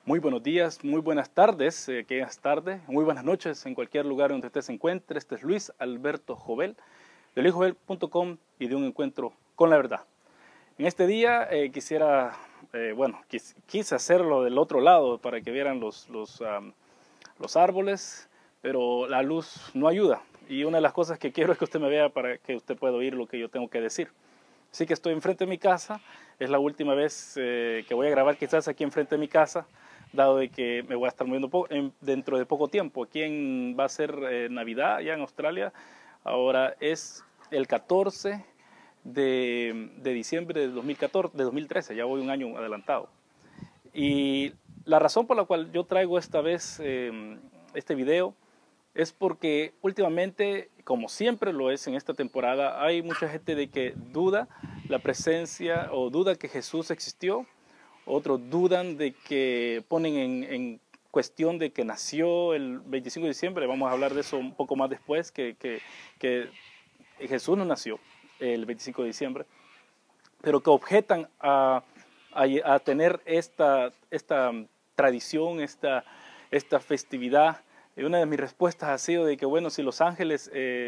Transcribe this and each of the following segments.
Muy buenos días, muy buenas tardes, que es tarde, muy buenas noches en cualquier lugar donde usted se encuentre. Este es Luis Alberto Jovel, de luisjovel.com y de Un Encuentro con la Verdad. En este día quise hacerlo del otro lado para que vieran los árboles, pero la luz no ayuda. Y una de las cosas que quiero es que usted me vea para que usted pueda oír lo que yo tengo que decir. Así que estoy enfrente de mi casa, es la última vez que voy a grabar quizás aquí enfrente de mi casa, dado de que me voy a estar moviendo dentro de poco tiempo. Aquí va a ser Navidad, ya en Australia. Ahora es el 14 de diciembre de 2013, ya voy un año adelantado. Y la razón por la cual yo traigo esta vez este video es porque últimamente, como siempre lo es en esta temporada, hay mucha gente de que duda la presencia o duda que Jesús existió. Otros dudan de que ponen en cuestión de que nació el 25 de diciembre. Vamos a hablar de eso un poco más después, que Jesús no nació el 25 de diciembre, pero que objetan a tener esta tradición, esta festividad. Y una de mis respuestas ha sido de que, bueno, si los ángeles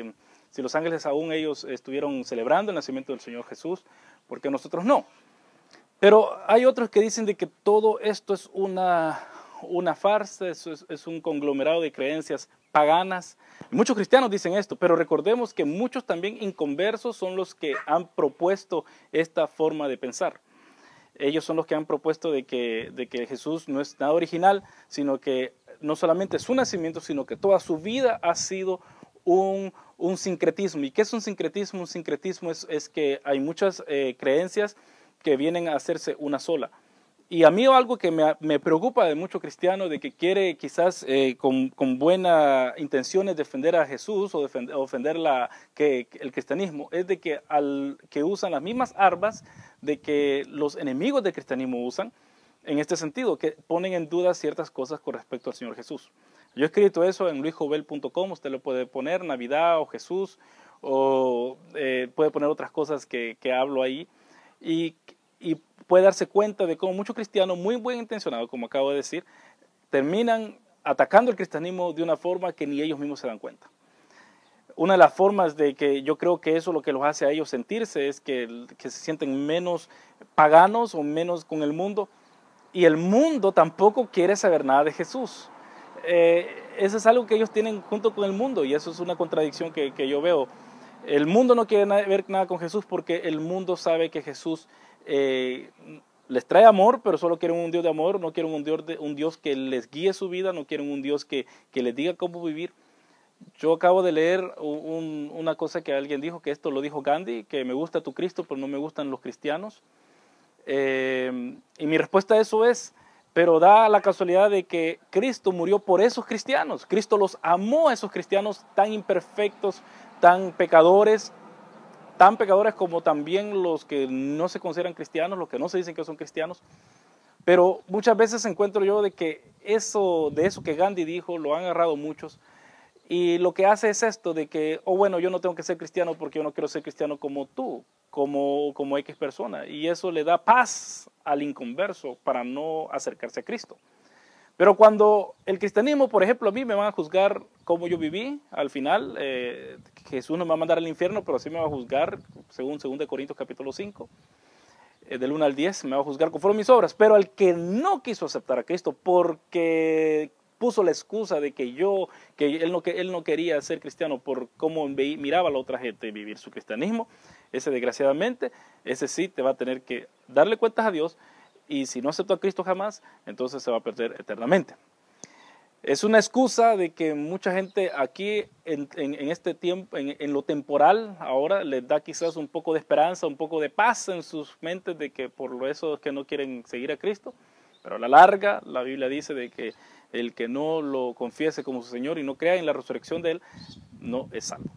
aún ellos estuvieron celebrando el nacimiento del Señor Jesús, ¿por qué nosotros no? Pero hay otros que dicen de que todo esto es una farsa, es un conglomerado de creencias paganas. Muchos cristianos dicen esto, pero recordemos que muchos también inconversos son los que han propuesto esta forma de pensar. Ellos son los que han propuesto de que Jesús no es nada original, sino que no solamente su nacimiento, sino que toda su vida ha sido un sincretismo. ¿Y qué es un sincretismo? Un sincretismo es que hay muchas creencias que vienen a hacerse una sola. Y a mí algo que me preocupa de muchos cristianos, de que quiere quizás con buenas intenciones defender a Jesús o ofender el cristianismo, es de que usan las mismas armas de que los enemigos del cristianismo usan, en este sentido, que ponen en duda ciertas cosas con respecto al Señor Jesús. Yo he escrito eso en luisjovel.com, usted lo puede poner, Navidad o Jesús, o puede poner otras cosas que hablo ahí, y puede darse cuenta de cómo muchos cristianos muy bien intencionados, como acabo de decir, terminan atacando el cristianismo de una forma que ni ellos mismos se dan cuenta. Una de las formas de que yo creo que eso lo que los hace a ellos sentirse es que se sienten menos paganos o menos con el mundo, y el mundo tampoco quiere saber nada de Jesús. Eso es algo que ellos tienen junto con el mundo, y eso es una contradicción que yo veo. El mundo no quiere ver nada con Jesús porque el mundo sabe que Jesús les trae amor, pero solo quieren un Dios de amor, no quieren un Dios que les guíe su vida, no quieren un Dios que les diga cómo vivir. Yo acabo de leer una cosa que alguien dijo, que esto lo dijo Gandhi, que me gusta tu Cristo, pero no me gustan los cristianos. Y mi respuesta a eso es, pero da la casualidad de que Cristo murió por esos cristianos. Cristo los amó a esos cristianos tan imperfectos, tan pecadores como también los que no se consideran cristianos, los que no se dicen que son cristianos. Pero muchas veces encuentro yo de que de eso que Gandhi dijo lo han agarrado muchos, y lo que hace es esto de que, bueno, yo no tengo que ser cristiano porque yo no quiero ser cristiano como tú, como X persona, y eso le da paz al inconverso para no acercarse a Cristo. Pero cuando el cristianismo, por ejemplo, a mí me van a juzgar cómo yo viví, al final, Jesús no me va a mandar al infierno, pero sí me va a juzgar, según 2 Corintios capítulo 5, del 1 al 10, me va a juzgar conforme a mis obras. Pero al que no quiso aceptar a Cristo porque puso la excusa de que él no quería ser cristiano por cómo miraba a la otra gente vivir su cristianismo, ese desgraciadamente, ese sí te va a tener que darle cuentas a Dios. Y si no aceptó a Cristo jamás, entonces se va a perder eternamente. Es una excusa de que mucha gente aquí en este tiempo, en lo temporal, ahora les da quizás un poco de esperanza, un poco de paz en sus mentes de que por eso es que no quieren seguir a Cristo. Pero a la larga, la Biblia dice de que el que no lo confiese como su Señor y no crea en la resurrección de Él, no es salvo.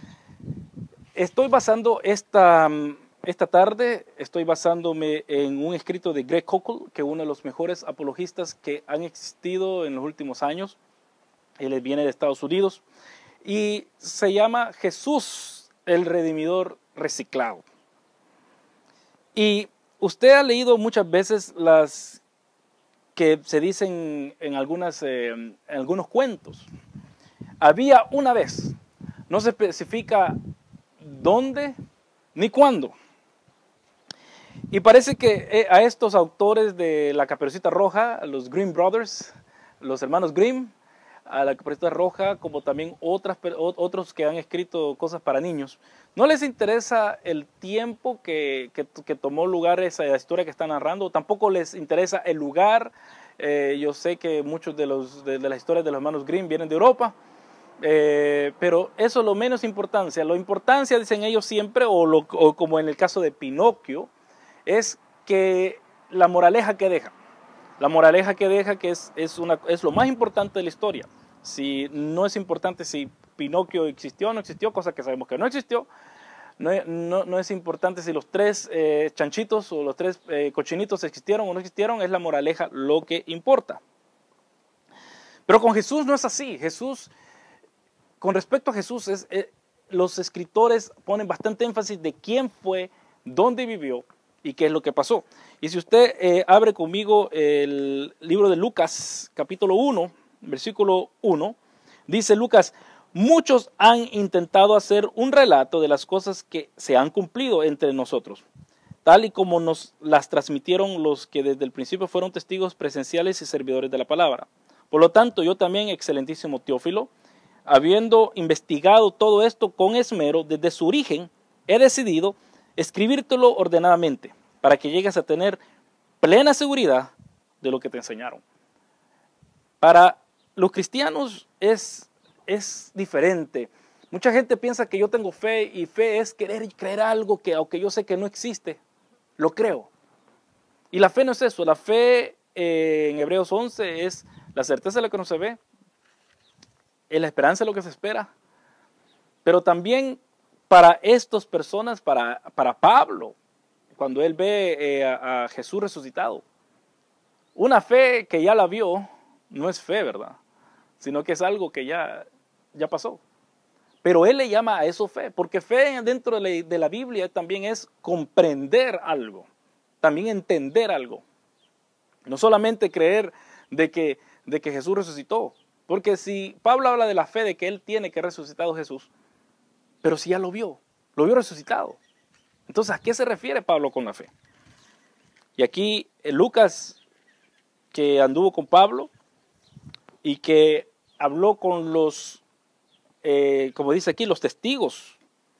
Estoy basando esta tarde estoy basándome en un escrito de Greg Koukl, que es uno de los mejores apologistas que han existido en los últimos años. Él viene de Estados Unidos y se llama Jesús, el Redimidor Reciclado. Y usted ha leído muchas veces que se dicen en algunos cuentos. Había una vez, no se especifica dónde ni cuándo. Y parece que a estos autores de La Caperucita Roja, los Grimm Brothers, los hermanos Grimm, a La Caperucita Roja, como también otros que han escrito cosas para niños, no les interesa el tiempo que tomó lugar esa historia que están narrando, tampoco les interesa el lugar. Yo sé que muchos de las historias de los hermanos Grimm vienen de Europa, pero eso es lo menos importancia. La importancia, dicen ellos siempre, o como en el caso de Pinocchio, es que la moraleja que deja. La moraleja que deja, que es lo más importante de la historia. Si no es importante si Pinocchio existió o no existió, cosa que sabemos que no existió. No es importante si los tres chanchitos o los tres cochinitos existieron o no existieron, es la moraleja lo que importa. Pero con Jesús no es así. Con respecto a Jesús, los escritores ponen bastante énfasis de quién fue, dónde vivió y qué es lo que pasó. Y si usted abre conmigo el libro de Lucas, capítulo 1, versículo 1, dice Lucas: muchos han intentado hacer un relato de las cosas que se han cumplido entre nosotros, tal y como nos las transmitieron los que desde el principio fueron testigos presenciales y servidores de la palabra. Por lo tanto, yo también, excelentísimo Teófilo, habiendo investigado todo esto con esmero desde su origen, he decidido escribírtelo ordenadamente, para que llegues a tener plena seguridad de lo que te enseñaron. Para los cristianos es diferente. Mucha gente piensa que yo tengo fe, y fe es querer y creer algo que, aunque yo sé que no existe, lo creo. Y la fe no es eso. La fe en Hebreos 11 es la certeza de lo que no se ve, es la esperanza de lo que se espera. Pero también para estas personas, para Pablo, cuando él ve a Jesús resucitado, una fe que ya la vio no es fe, ¿verdad? Sino que es algo que ya pasó. Pero él le llama a eso fe, porque fe dentro de la Biblia también es comprender algo, también entender algo. No solamente creer de que Jesús resucitó, porque si Pablo habla de la fe de que él tiene que resucitado Jesús, pero si ya lo vio resucitado. Entonces, ¿a qué se refiere Pablo con la fe? Y aquí Lucas, que anduvo con Pablo y que habló con los, como dice aquí, los testigos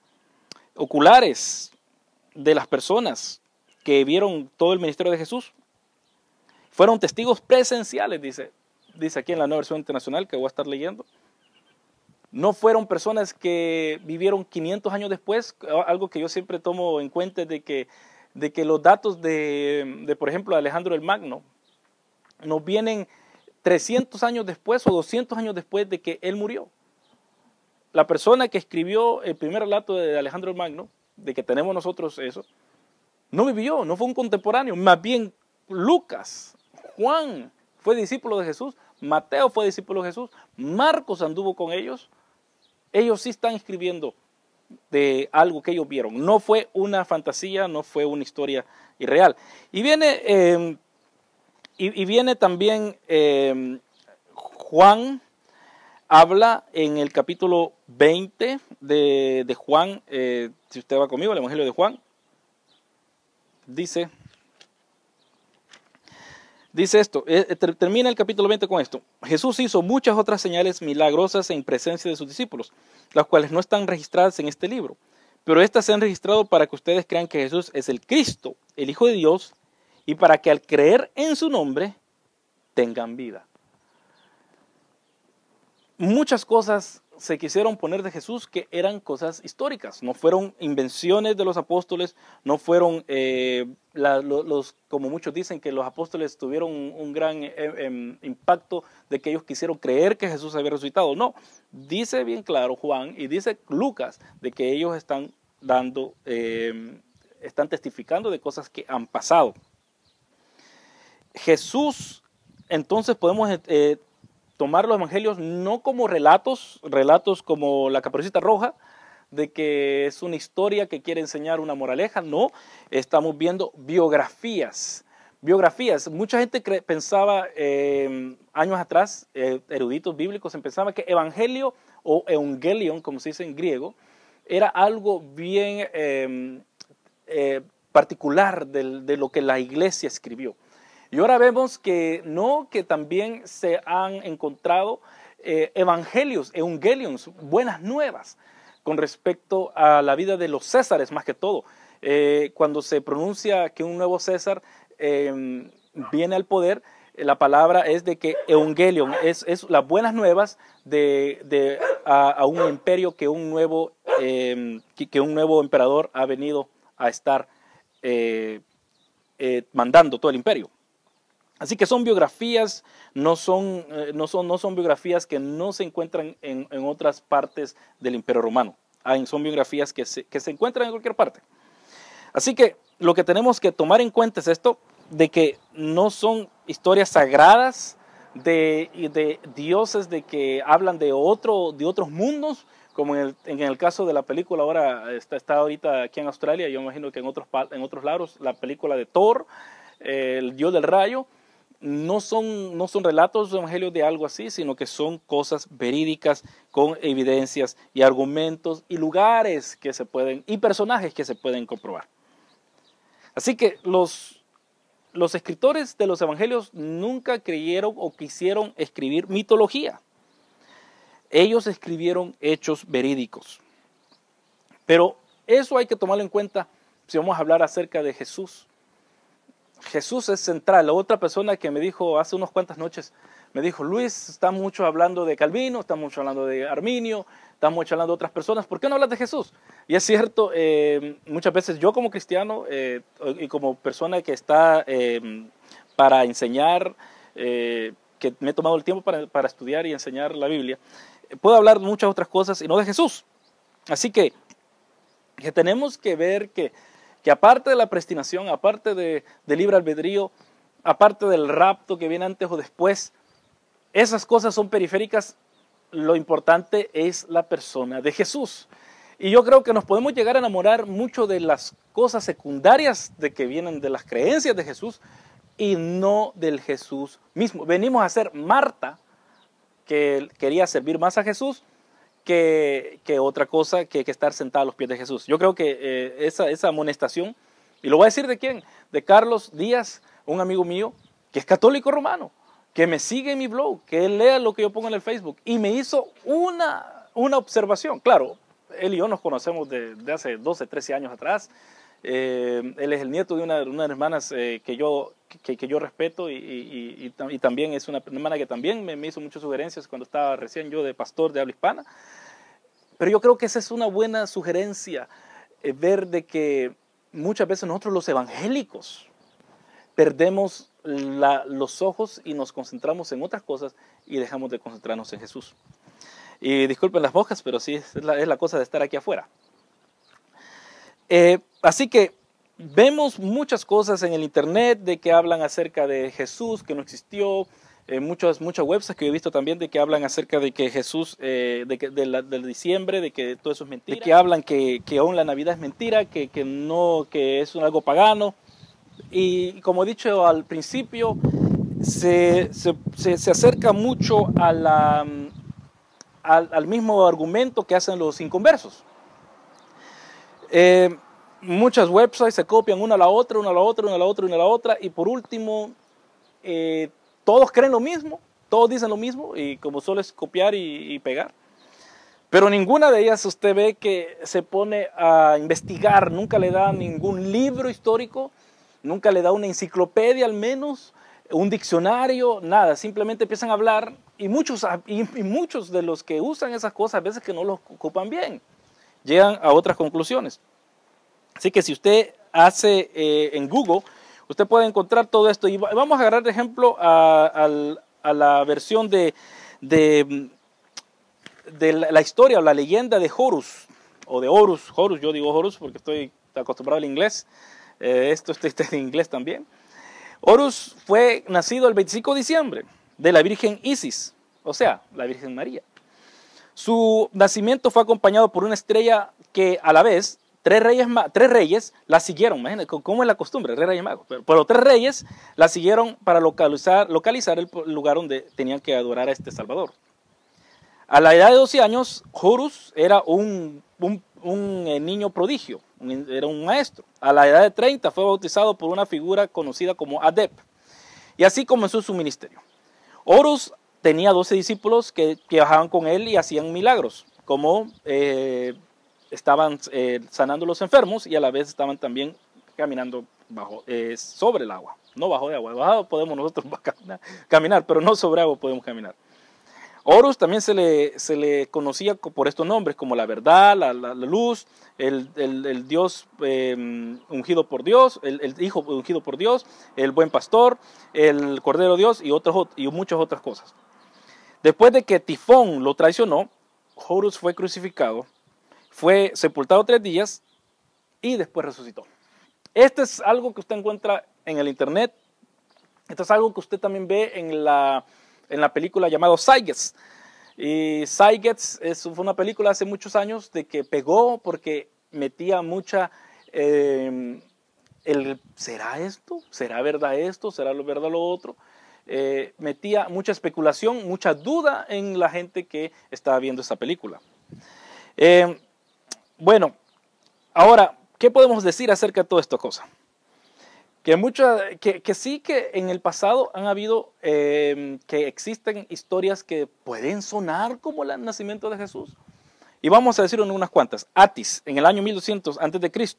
oculares de las personas que vieron todo el ministerio de Jesús. Fueron testigos presenciales, dice aquí en la Nueva Versión Internacional, que voy a estar leyendo. No fueron personas que vivieron 500 años después. Algo que yo siempre tomo en cuenta es de que los datos de, por ejemplo, Alejandro el Magno nos vienen 300 años después o 200 años después de que él murió. La persona que escribió el primer relato de Alejandro el Magno, de que tenemos nosotros eso, no vivió, no fue un contemporáneo. Más bien Lucas, Juan fue discípulo de Jesús, Mateo fue discípulo de Jesús, Marcos anduvo con ellos. Ellos sí están escribiendo de algo que ellos vieron. No fue una fantasía, no fue una historia irreal. Y viene también Juan, habla en el capítulo 20 de Juan, si usted va conmigo, el Evangelio de Juan, dice esto, termina el capítulo 20 con esto: Jesús hizo muchas otras señales milagrosas en presencia de sus discípulos, las cuales no están registradas en este libro, pero estas se han registrado para que ustedes crean que Jesús es el Cristo, el Hijo de Dios, y para que al creer en su nombre tengan vida. Muchas cosas se quisieron poner de Jesús que eran cosas históricas, no fueron invenciones de los apóstoles, no fueron como muchos dicen que los apóstoles tuvieron un gran impacto de que ellos quisieron creer que Jesús había resucitado. No, dice bien claro Juan y dice Lucas de que ellos están testificando de cosas que han pasado. Jesús, entonces podemos tomar los evangelios no como relatos como La Caperucita Roja, de que es una historia que quiere enseñar una moraleja. No, estamos viendo biografías biografías. Mucha gente pensaba años atrás, eruditos bíblicos, pensaban que evangelio o evangelion, como se dice en griego, era algo bien particular de lo que la iglesia escribió. Y ahora vemos que no, que también se han encontrado evangelios, evangelions, buenas nuevas con respecto a la vida de los Césares, más que todo. Cuando se pronuncia que un nuevo César viene al poder, la palabra es de que evangelion es las buenas nuevas a un imperio que un nuevo emperador ha venido a estar mandando todo el imperio. Así que son biografías, no son biografías que no se encuentran en otras partes del Imperio Romano. Son biografías que se encuentran en cualquier parte. Así que lo que tenemos que tomar en cuenta es esto, de que no son historias sagradas de dioses de que hablan de otros mundos, como en el caso de la película, ahora está ahorita aquí en Australia, yo imagino que en otros lados, la película de Thor, el dios del rayo. No son relatos de evangelios de algo así, sino que son cosas verídicas con evidencias y argumentos y lugares y personajes que se pueden comprobar. Así que los escritores de los evangelios nunca creyeron o quisieron escribir mitología. Ellos escribieron hechos verídicos. Pero eso hay que tomarlo en cuenta si vamos a hablar acerca de Jesús. Jesús es central. La otra persona que me dijo hace unas cuantas noches, me dijo, Luis, está mucho hablando de Calvino, está mucho hablando de Arminio, está mucho hablando de otras personas, ¿por qué no hablas de Jesús? Y es cierto, muchas veces yo como cristiano y como persona que está para enseñar, que me he tomado el tiempo para estudiar y enseñar la Biblia, puedo hablar de muchas otras cosas y no de Jesús. Así que tenemos que ver que aparte de la predestinación, aparte del libre albedrío, aparte del rapto que viene antes o después, esas cosas son periféricas. Lo importante es la persona de Jesús. Y yo creo que nos podemos llegar a enamorar mucho de las cosas secundarias de que vienen de las creencias de Jesús y no del Jesús mismo. Venimos a ser Marta, que quería servir más a Jesús que otra cosa que estar sentada a los pies de Jesús. Yo creo que esa amonestación, y lo voy a decir de quién, de Carlos Díaz, un amigo mío que es católico romano, que me sigue en mi blog, que él lea lo que yo pongo en el Facebook, y me hizo una observación. Claro, él y yo nos conocemos de hace 12, 13 años atrás. Él es el nieto de una de las hermanas que yo respeto y también es una hermana que también me hizo muchas sugerencias cuando estaba recién yo de pastor de habla hispana. Pero yo creo que esa es una buena sugerencia, ver de que muchas veces nosotros los evangélicos perdemos los ojos y nos concentramos en otras cosas y dejamos de concentrarnos en Jesús. Y disculpen las moscas, pero sí es la cosa de estar aquí afuera. Así que vemos muchas cosas en el internet de que hablan acerca de Jesús, que no existió. Muchas websites que he visto también de que hablan acerca de que Jesús, del diciembre, de que todo eso es mentira. De que hablan que aún la Navidad es mentira, que es algo pagano. Y como he dicho al principio, se acerca mucho al mismo argumento que hacen los inconversos. Muchas websites se copian una a la otra, y por último, todos creen lo mismo, todos dicen lo mismo, y como solo es copiar y pegar. Pero ninguna de ellas usted ve que se pone a investigar, nunca le da ningún libro histórico, nunca le da una enciclopedia al menos, un diccionario, nada, simplemente empiezan a hablar, y muchos de los que usan esas cosas a veces que no los ocupan bien, llegan a otras conclusiones. Así que si usted hace en Google, usted puede encontrar todo esto. Y vamos a agarrar de ejemplo a la versión de la historia o la leyenda de Horus, o de Horus. Horus, yo digo Horus porque estoy acostumbrado al inglés. Esto está en inglés también. Horus fue nacido el 25 de diciembre de la Virgen Isis, o sea, la Virgen María. Su nacimiento fue acompañado por una estrella que a la vez tres reyes la siguieron, imagínense cómo es la costumbre, tres reyes magos, pero tres reyes la siguieron para localizar el lugar donde tenían que adorar a este Salvador. A la edad de 12 años, Horus era un niño prodigio, era un maestro. A la edad de 30 fue bautizado por una figura conocida como Adep, y así comenzó su ministerio. Horus tenía 12 discípulos que viajaban con él y hacían milagros, como estaban sanando los enfermos y a la vez estaban también caminando sobre el agua, no bajo de agua. Bajo podemos nosotros caminar, pero no sobre agua podemos caminar. Horus también se le conocía por estos nombres, como la verdad, la luz, el Dios ungido por Dios, el Hijo ungido por Dios, el buen pastor, el Cordero de Dios y muchas otras cosas. Después de que Tifón lo traicionó, Horus fue crucificado, fue sepultado 3 días y después resucitó. Esto es algo que usted encuentra en el internet. Esto es algo que usted también ve en la película llamada Cygetz. Y Cygetz fue una película hace muchos años de que pegó porque metía mucha... ¿será esto? ¿Será verdad esto? ¿Será verdad lo otro? Metía mucha especulación, mucha duda en la gente que estaba viendo esa película. Bueno, ahora, ¿qué podemos decir acerca de toda esta cosa? Que sí que en el pasado han habido, que existen historias que pueden sonar como el nacimiento de Jesús. Y vamos a decir unas cuantas. Atis, en el año 1200 a.C.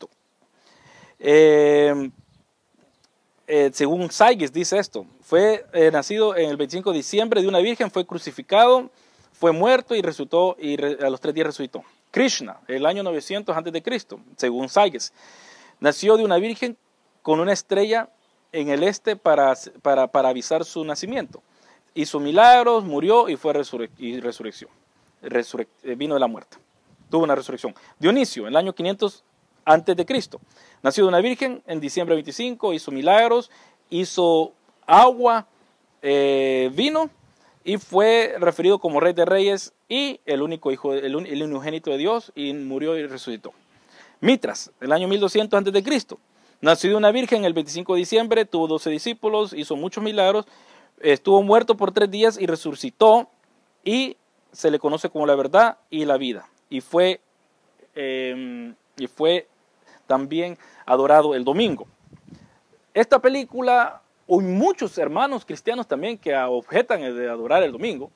Según Cygetz dice esto, fue nacido en el 25 de diciembre de una virgen, fue crucificado, fue muerto y resucitó, y a los 3 días resucitó. Krishna, el año 900 a.C., según Cygetz, nació de una virgen con una estrella en el este para avisar su nacimiento. Hizo milagros, murió y fue resurrección. Vino de la muerte. Tuvo una resurrección. Dionisio, en el año 500 a.C., nació de una virgen en diciembre 25, hizo milagros, hizo agua, vino, y fue referido como rey de reyes y el único hijo, el unigénito de Dios, y murió y resucitó. Mitras, el año 1200 a.C., nació de una virgen el 25 de diciembre, tuvo 12 discípulos, hizo muchos milagros, estuvo muerto por 3 días y resucitó, y se le conoce como la verdad y la vida. Y fue también adorado el domingo. Esta película, hay muchos hermanos cristianos también que objetan de adorar el domingo,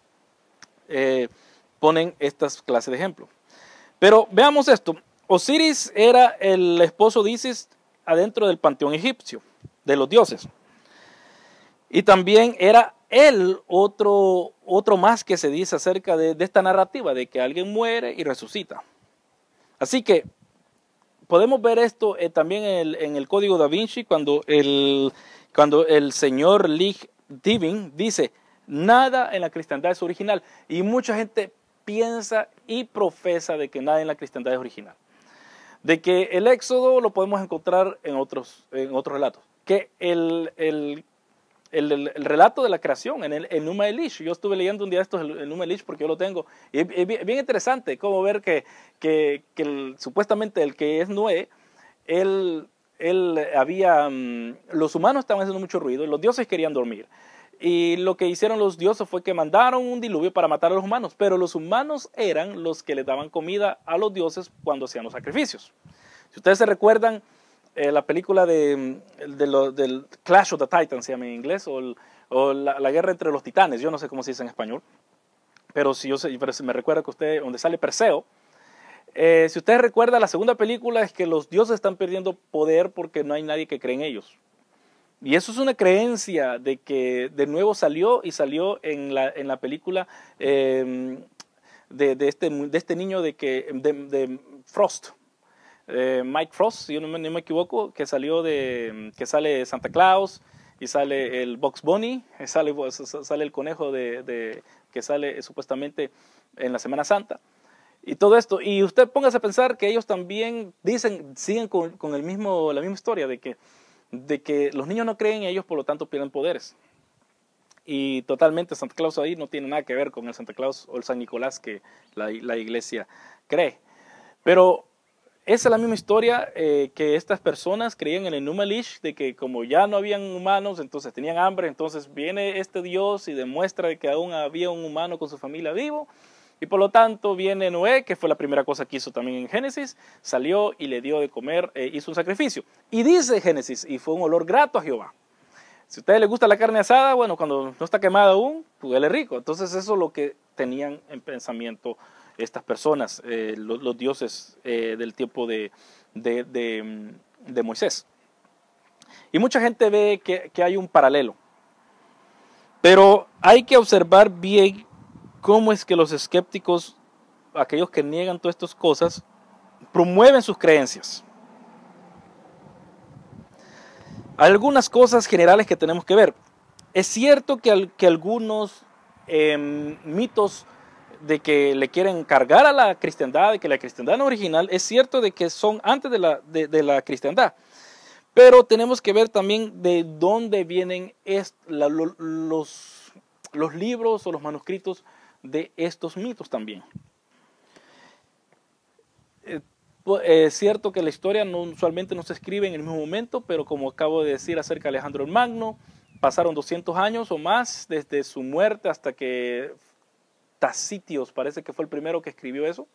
ponen estas clases de ejemplos. Pero veamos esto. Osiris era el esposo de Isis adentro del panteón egipcio, de los dioses. Y también era él otro más que se dice acerca de esta narrativa, de que alguien muere y resucita. Así que podemos ver esto también en el Código Da Vinci, cuando el señor Lig Diving dice, nada en la cristiandad es original. Y mucha gente piensa y profesa de que nada en la cristiandad es original. De que el Éxodo lo podemos encontrar en otros relatos. Que el relato de la creación, en el Enuma Elish. Yo estuve leyendo un día esto, el Enuma Elish, porque yo lo tengo. Y es bien interesante cómo ver que supuestamente el que es Noé, los humanos estaban haciendo mucho ruido, y los dioses querían dormir. Y lo que hicieron los dioses fue que mandaron un diluvio para matar a los humanos, pero los humanos eran los que le daban comida a los dioses cuando hacían los sacrificios. Si ustedes se recuerdan, la película del Clash of the Titans, se llama en inglés, o la guerra entre los titanes, yo no sé cómo se dice en español, pero si me recuerda que donde sale Perseo, si ustedes recuerdan, la segunda película es que los dioses están perdiendo poder porque no hay nadie que cree en ellos. Y eso es una creencia de que de nuevo salió en la película de este niño de Frost. Mike Frost, si yo no me equivoco, que sale Santa Claus y sale el Bugs Bunny, sale el conejo que sale supuestamente en la Semana Santa y todo esto. Y usted póngase a pensar que ellos también siguen con la misma historia de que los niños no creen en ellos, por lo tanto pierden poderes. Y totalmente Santa Claus ahí no tiene nada que ver con el Santa Claus o el San Nicolás que la iglesia cree. Pero esa es la misma historia que estas personas creían en el Enuma Elish, de que como ya no habían humanos, entonces tenían hambre, entonces viene este Dios y demuestra que aún había un humano con su familia vivo, y por lo tanto viene Noé, que fue la primera cosa que hizo también en Génesis, salió y le dio de comer, hizo un sacrificio. Y dice Génesis, y fue un olor grato a Jehová. Si a ustedes les gusta la carne asada, bueno, cuando no está quemada aún, pues huele rico. Entonces eso es lo que tenían en pensamiento estas personas, los dioses del tiempo de Moisés. Y mucha gente ve que hay un paralelo. Pero hay que observar bien cómo es que los escépticos, aquellos que niegan todas estas cosas, promueven sus creencias. Algunas cosas generales que tenemos que ver. Es cierto que algunos mitos de que le quieren cargar a la cristiandad, de que la cristiandad no original, es cierto de que son antes de la cristiandad. Pero tenemos que ver también de dónde vienen los libros o los manuscritos de estos mitos también. Es cierto que la historia usualmente no se escribe en el mismo momento, pero como acabo de decir acerca de Alejandro el Magno, pasaron 200 años o más desde su muerte hasta que Tacitios, parece que fue el primero que escribió eso,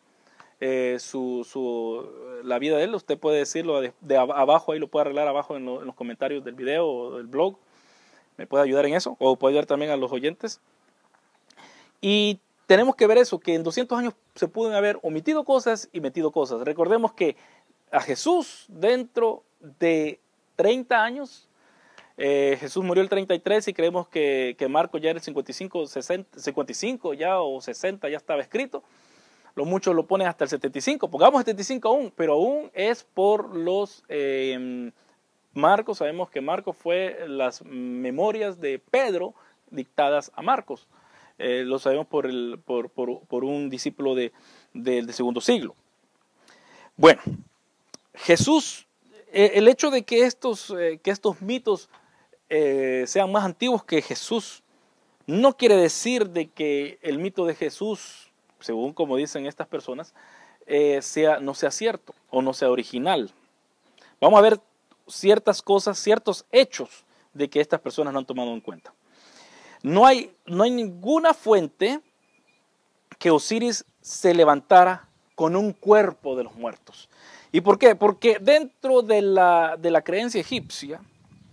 la vida de él. Usted puede decirlo de abajo, ahí lo puede arreglar abajo en los comentarios del video o del blog, me puede ayudar en eso, o puede ayudar también a los oyentes. Y tenemos que ver eso, que en 200 años se pueden haber omitido cosas y metido cosas. Recordemos que a Jesús dentro de 30 años, Jesús murió el 33 y creemos que Marcos ya era el 55 ya o 60 ya estaba escrito. Los muchos lo ponen hasta el 75, pongamos 75 aún, pero aún es por los Marcos. Sabemos que Marcos fue las memorias de Pedro dictadas a Marcos. Lo sabemos por un discípulo del segundo siglo. Bueno, Jesús, el hecho de que estos mitos sean más antiguos que Jesús, no quiere decir de que el mito de Jesús, según como dicen estas personas, no sea cierto o no sea original. Vamos a ver ciertas cosas, ciertos hechos de que estas personas no han tomado en cuenta. No hay ninguna fuente que Osiris se levantara con un cuerpo de los muertos. ¿Y por qué? Porque dentro de la creencia egipcia,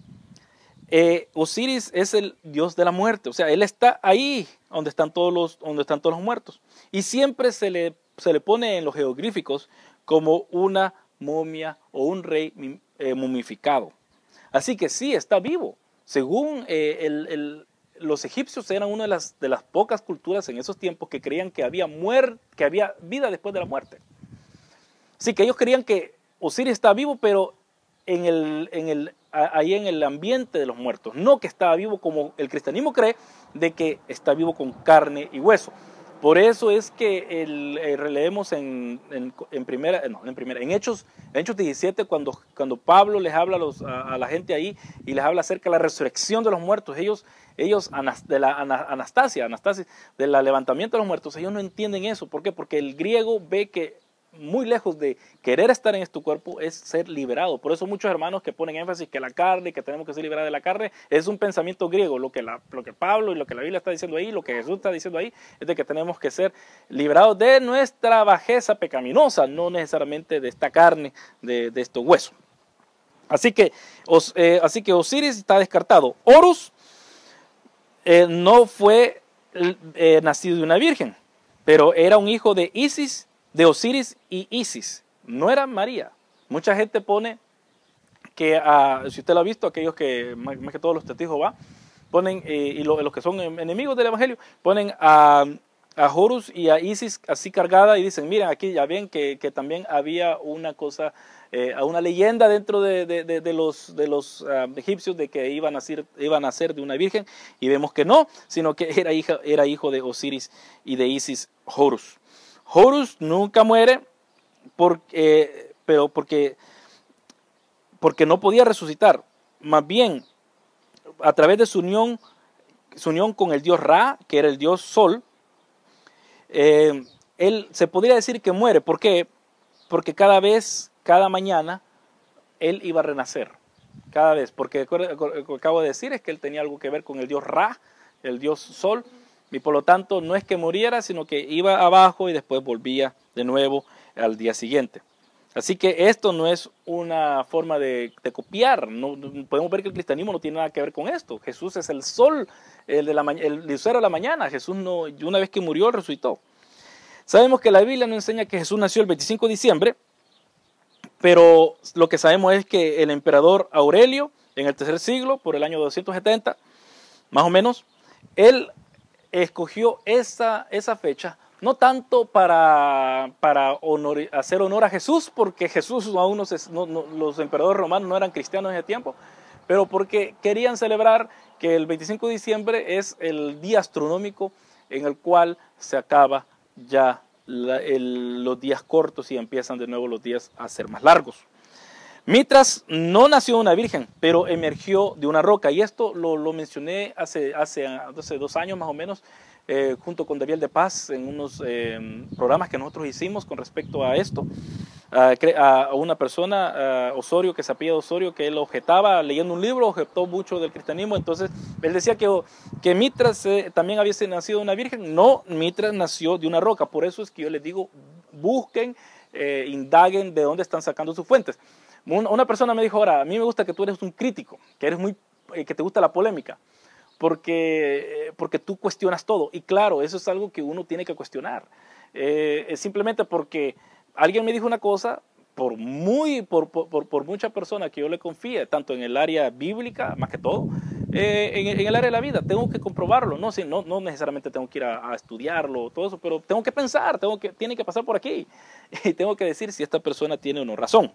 Osiris es el dios de la muerte. O sea, él está ahí donde están todos los muertos. Y siempre se le pone en los jeroglíficos como una momia o un rey momificado. Así que sí, está vivo. Según los egipcios eran una de las pocas culturas en esos tiempos que creían que había vida después de la muerte. Así que ellos creían que Osiris está vivo, pero ahí en el ambiente de los muertos. No que estaba vivo como el cristianismo cree, de que está vivo con carne y hueso. Por eso es que releemos en Hechos 17, cuando Pablo les habla a la gente ahí y les habla acerca de la resurrección de los muertos. Ellos de la Anastasia, del levantamiento de los muertos, ellos no entienden eso. ¿Por qué? Porque el griego ve que muy lejos de querer estar en este cuerpo es ser liberado. Por eso muchos hermanos que ponen énfasis que la carne, que tenemos que ser liberados de la carne, es un pensamiento griego. Lo que Pablo y lo que la Biblia está diciendo ahí, lo que Jesús está diciendo ahí, es de que tenemos que ser liberados de nuestra bajeza pecaminosa, no necesariamente de esta carne, de estos huesos. Así que Osiris está descartado. Horus no fue nacido de una virgen, pero era un hijo de Isis, de Osiris y Isis, no era María. Mucha gente pone que, si usted lo ha visto, aquellos que, más que todos los testigos de Jehová, ponen, y los que son enemigos del Evangelio, ponen a Horus y a Isis así cargada y dicen, miren, aquí ya ven que también había una cosa, una leyenda dentro de los egipcios de que iban a nacer de una virgen, y vemos que no, sino que era hijo de Osiris y de Isis, Horus. Horus nunca muere pero porque no podía resucitar. Más bien, a través de su unión con el dios Ra, que era el dios Sol, él se podría decir que muere. ¿Por qué? porque cada vez, cada mañana, él iba a renacer. Cada vez, porque lo que acabo de decir es que él tenía algo que ver con el dios Ra, el dios Sol, y por lo tanto no es que muriera, sino que iba abajo y después volvía de nuevo al día siguiente. Así que esto no es una forma de copiar. No podemos ver que el cristianismo no tiene nada que ver con esto. Jesús es el sol, el lucero de la mañana. Jesús no, una vez que murió, resucitó. Sabemos que la Biblia nos enseña que Jesús nació el 25 de diciembre, pero lo que sabemos es que el emperador Aurelio, en el tercer siglo, por el año 270, más o menos, él escogió esa fecha, no tanto para hacer honor a Jesús, porque Jesús aún los emperadores romanos no eran cristianos en ese tiempo, pero porque querían celebrar que el 25 de diciembre es el día astronómico en el cual se acaba ya los días cortos y empiezan de nuevo los días a ser más largos. Mitras no nació de una virgen, pero emergió de una roca, y esto lo mencioné hace 2 años más o menos, junto con David de Paz en unos programas que nosotros hicimos con respecto a esto, a una persona, Osorio, que se apellida Osorio, que él objetaba, leyendo un libro, objetó mucho del cristianismo. Entonces él decía que Mitras también había nacido de una virgen. No, Mitras nació de una roca. Por eso es que yo les digo, busquen, indaguen de dónde están sacando sus fuentes. Una persona me dijo, ahora, a mí me gusta que tú eres un crítico, que eres que te gusta la polémica, porque tú cuestionas todo. Y claro, eso es algo que uno tiene que cuestionar. Simplemente porque alguien me dijo una cosa, por mucha persona que yo le confíe, tanto en el área bíblica, más que todo, en el área de la vida, tengo que comprobarlo. No necesariamente tengo que ir a estudiarlo, todo eso, pero tengo que pensar, tiene que pasar por aquí. Y tengo que decir si esta persona tiene o no razón.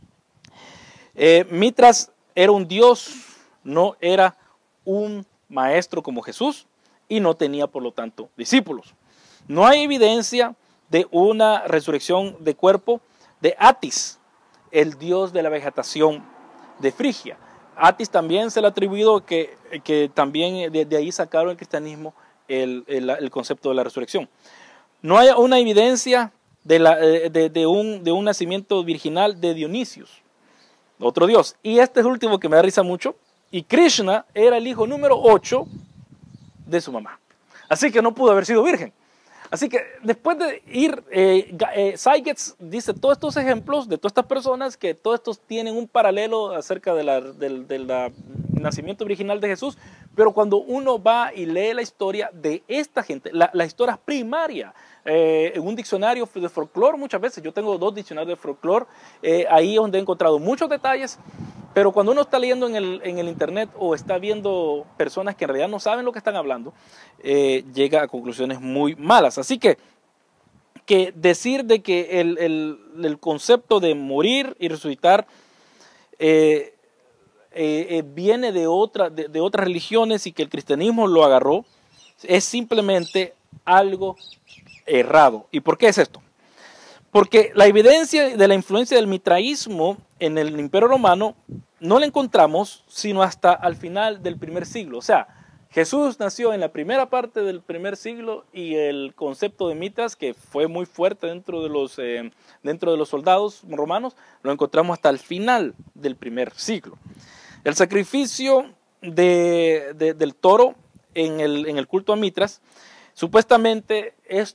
Mitras era un dios, no era un maestro como Jesús, y no tenía por lo tanto discípulos. No hay evidencia de una resurrección de cuerpo de Atis, el dios de la vegetación de Frigia. Atis también se le ha atribuido que también de ahí sacaron el cristianismo el concepto de la resurrección. No hay una evidencia de un nacimiento virginal de Dionisios, otro dios. Y este es el último que me da risa mucho. Y Krishna era el hijo número 8 de su mamá. Así que no pudo haber sido virgen. Así que después de ir, Sykes dice todos estos ejemplos de todas estas personas, que todos estos tienen un paralelo acerca del nacimiento original de Jesús, pero cuando uno va y lee la historia de esta gente, la historia primaria, en un diccionario de folclore muchas veces, yo tengo 2 diccionarios de folclore, ahí es donde he encontrado muchos detalles. Pero cuando uno está leyendo en el internet o está viendo personas que en realidad no saben lo que están hablando, llega a conclusiones muy malas. Así que decir de que el concepto de morir y resucitar viene de otras religiones y que el cristianismo lo agarró, es simplemente algo errado. ¿Y por qué es esto? Porque la evidencia de la influencia del mitraísmo en el Imperio Romano no la encontramos sino hasta al final del primer siglo. O sea, Jesús nació en la primera parte del primer siglo y el concepto de Mitras, que fue muy fuerte dentro de los soldados romanos, lo encontramos hasta el final del primer siglo. El sacrificio del toro en el culto a Mitras, supuestamente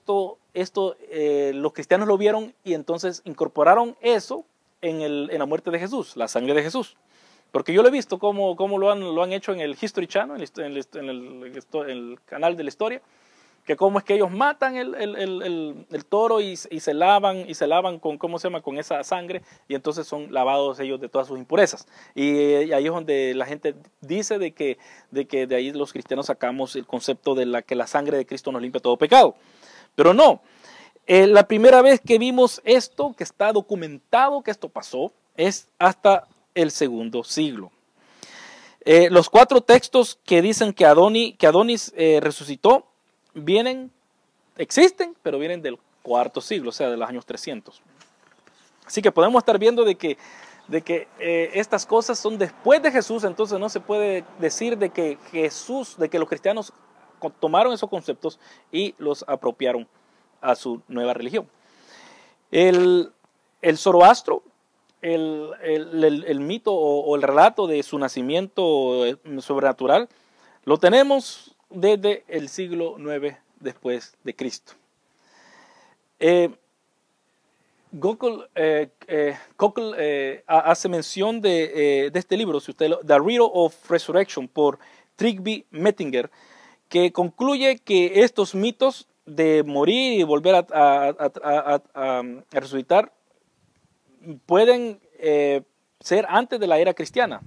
los cristianos lo vieron y entonces incorporaron eso en la muerte de Jesús, la sangre de Jesús. Porque yo lo he visto cómo lo han hecho en el History Channel, en el canal de la historia, que cómo es que ellos matan el toro y se lavan con, ¿cómo se llama?, con esa sangre, y entonces son lavados ellos de todas sus impurezas. Y ahí es donde la gente dice de que de ahí los cristianos sacamos el concepto de que la sangre de Cristo nos limpia todo pecado. Pero no, la primera vez que vimos esto, que está documentado que esto pasó, es hasta el segundo siglo. Los 4 textos que dicen que Adonis resucitó, existen, pero vienen del 4.º siglo, o sea, de los años 300. Así que podemos estar viendo de que estas cosas son después de Jesús, entonces no se puede decir de que los cristianos tomaron esos conceptos y los apropiaron a su nueva religión. El el Zoroastro, el mito o el relato de su nacimiento sobrenatural, lo tenemos desde el siglo IX después de Cristo. Cockle hace mención de este libro, si usted The Riddle of Resurrection, por Trigby Mettinger, que concluye que estos mitos de morir y volver a resucitar pueden ser antes de la era cristiana.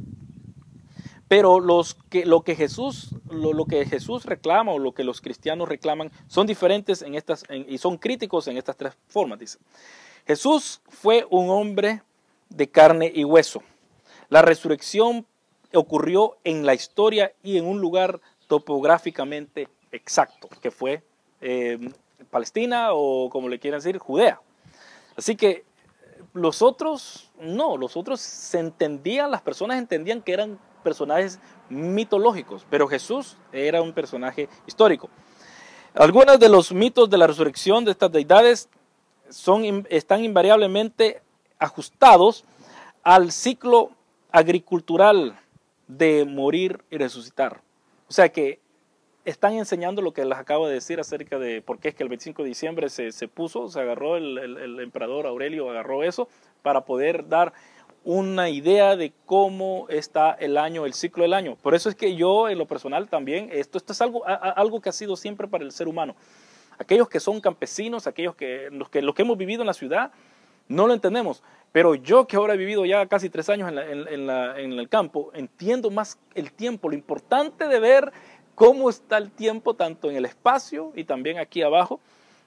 Pero lo que Jesús reclama, o lo que los cristianos reclaman, son diferentes y son críticos en estas tres formas, dice. Jesús fue un hombre de carne y hueso. La resurrección ocurrió en la historia y en un lugar topográficamente exacto, que fue Palestina, o como le quieran decir, Judea. Así que los otros las personas entendían que eran personajes mitológicos, pero Jesús era un personaje histórico. Algunos de los mitos de la resurrección de estas deidades están invariablemente ajustados al ciclo agricultural de morir y resucitar. O sea que están enseñando lo que les acabo de decir acerca de por qué es que el 25 de diciembre se agarró el emperador Aurelio, agarró eso para poder dar una idea de cómo está el año, el ciclo del año. Por eso es que yo, en lo personal también, esto es algo que ha sido siempre para el ser humano. Aquellos que son campesinos, los que hemos vivido en la ciudad, no lo entendemos. Pero yo, que ahora he vivido ya casi 3 años en el campo, entiendo más el tiempo, lo importante de ver cómo está el tiempo, tanto en el espacio y también aquí abajo.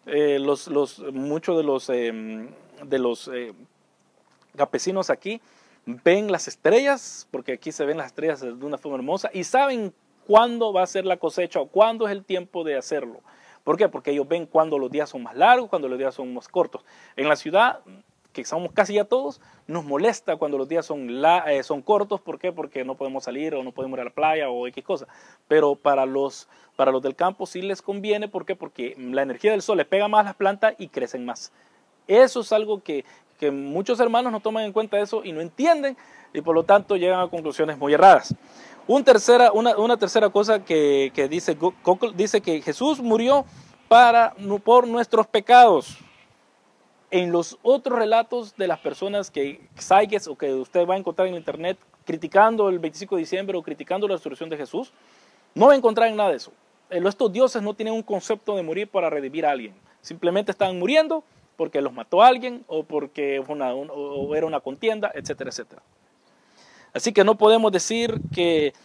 Muchos de los campesinos aquí ven las estrellas, porque aquí se ven las estrellas de una forma hermosa, y saben cuándo va a ser la cosecha o cuándo es el tiempo de hacerlo. ¿Por qué? Porque ellos ven cuándo los días son más largos, cuándo los días son más cortos. En la ciudad, que somos casi ya todos, nos molesta cuando los días son cortos. ¿Por qué? Porque no podemos salir o no podemos ir a la playa o X cosa. Pero para los del campo sí les conviene. ¿Por qué? Porque la energía del sol les pega más a las plantas y crecen más. Eso es algo que muchos hermanos no toman en cuenta eso y no entienden, y por lo tanto llegan a conclusiones muy erradas. Una tercera cosa que dice Cockle, dice que Jesús murió por nuestros pecados. En los otros relatos de las personas que usted va a encontrar en internet criticando el 25 de diciembre o criticando la resurrección de Jesús, no va a encontrar en nada de eso. Estos dioses no tienen un concepto de morir para redimir a alguien. Simplemente están muriendo porque los mató a alguien o porque era una contienda, etcétera, etcétera. Así que no podemos decir que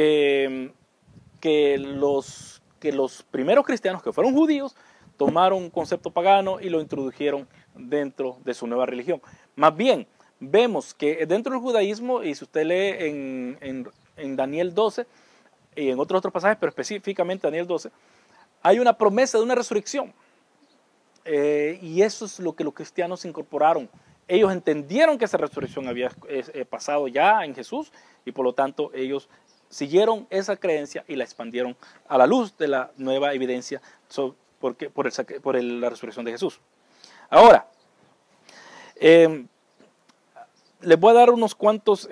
los primeros cristianos, que fueron judíos, tomaron un concepto pagano y lo introdujeron dentro de su nueva religión. Más bien, vemos que dentro del judaísmo, y si usted lee en Daniel 12 y en otros pasajes, pero específicamente Daniel 12, hay una promesa de una resurrección. Y eso es lo que los cristianos incorporaron. Ellos entendieron que esa resurrección había pasado ya en Jesús, y por lo tanto ellos siguieron esa creencia y la expandieron a la luz de la nueva evidencia por la resurrección de Jesús. Ahora, les voy a dar unos cuantos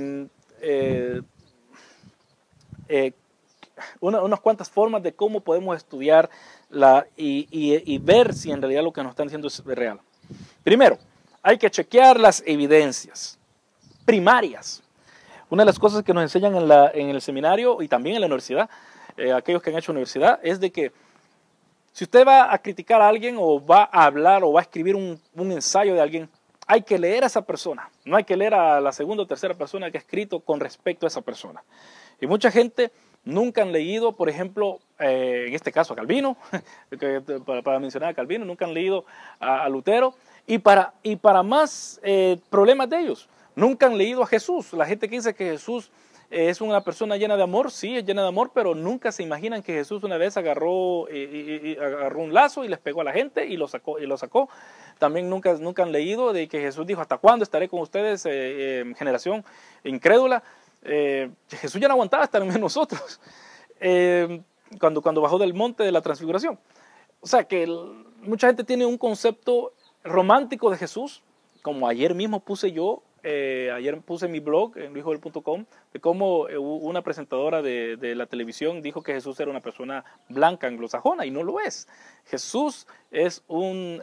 unas cuantas formas de cómo podemos estudiar y ver si en realidad lo que nos están diciendo es real. Primero, hay que chequear las evidencias primarias. Una de las cosas que nos enseñan en el seminario y también en la universidad, aquellos que han hecho universidad, es de que si usted va a criticar a alguien o va a hablar o va a escribir un ensayo de alguien, hay que leer a esa persona. No hay que leer a la segunda o tercera persona que ha escrito con respecto a esa persona. Y mucha gente nunca han leído, por ejemplo, en este caso a Calvino, para mencionar a Calvino, nunca han leído a Lutero, y para más problemas de ellos, nunca han leído a Jesús. La gente que dice que Jesús es una persona llena de amor, sí, es llena de amor, pero nunca se imaginan que Jesús una vez agarró un lazo y les pegó a la gente y lo sacó. También nunca han leído de que Jesús dijo: ¿hasta cuándo estaré con ustedes, generación incrédula? Jesús ya no aguantaba estar en nosotros cuando bajó del monte de la transfiguración. O sea que mucha gente tiene un concepto romántico de Jesús, como ayer mismo puse yo, ayer puse en mi blog, en luisjoel.com, de cómo una presentadora de la televisión dijo que Jesús era una persona blanca, anglosajona, y no lo es. Jesús es un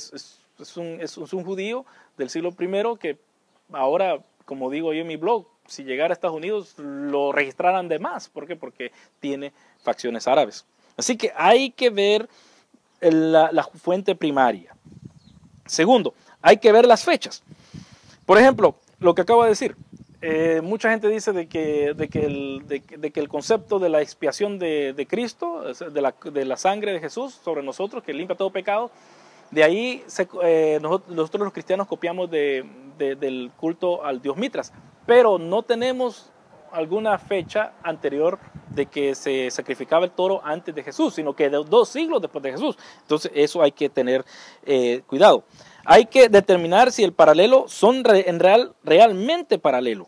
judío del siglo I que ahora, como digo yo en mi blog, si llegara a Estados Unidos lo registraran de más. ¿Por qué? Porque tiene facciones árabes. Así que hay que ver la fuente primaria. Segundo, hay que ver las fechas. Por ejemplo, lo que acabo de decir, mucha gente dice de que el concepto de la expiación de Cristo, de la sangre de Jesús sobre nosotros, que limpia todo pecado, de ahí nosotros los cristianos copiamos del culto al dios Mitras, pero no tenemos alguna fecha anterior de que se sacrificaba el toro antes de Jesús, sino que 2 siglos después de Jesús. Entonces eso hay que tener cuidado. Hay que determinar si el paralelo son realmente paralelo.